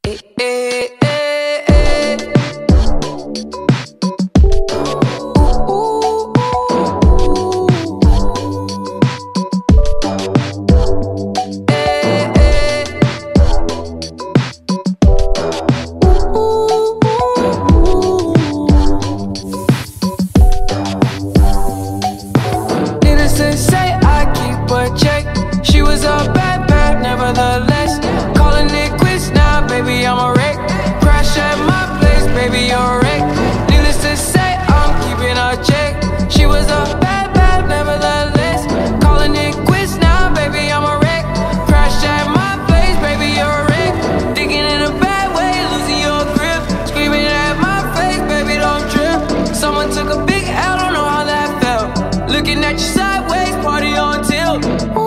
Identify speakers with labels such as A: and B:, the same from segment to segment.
A: Looking at you sideways, party on tilt.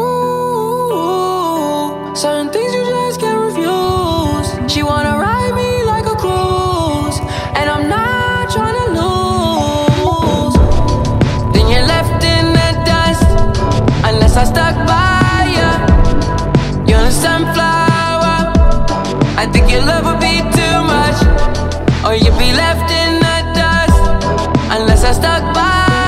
A: Ooh, certain things you just can't refuse. She wanna ride me like a cruise, and I'm not trying to lose. Then you're left in the dust, unless I stuck by ya. You're a sunflower. I think your love would be too much, or you'd be left in the dust, unless I stuck by.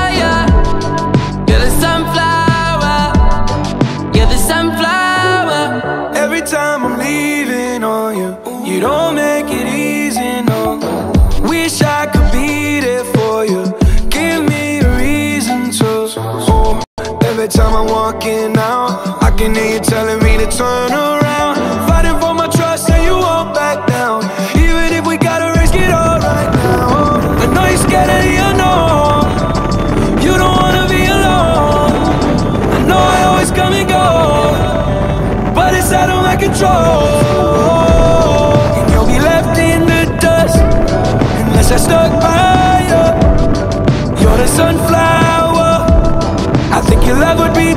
B: Every time I'm leaving on you, you don't make it easy, no. Wish I could be there for you, give me a reason to. Oh, every time I'm walking out, I can hear you telling me to turn around. Fighting for my trust and you won't back down, even if we gotta risk it all right now. I know you're scared of the unknown, you don't wanna be alone. I know I always come and go, but it's out of my control. And you'll be left in the dust, unless I stuck by you. You're the sunflower. I think your love would be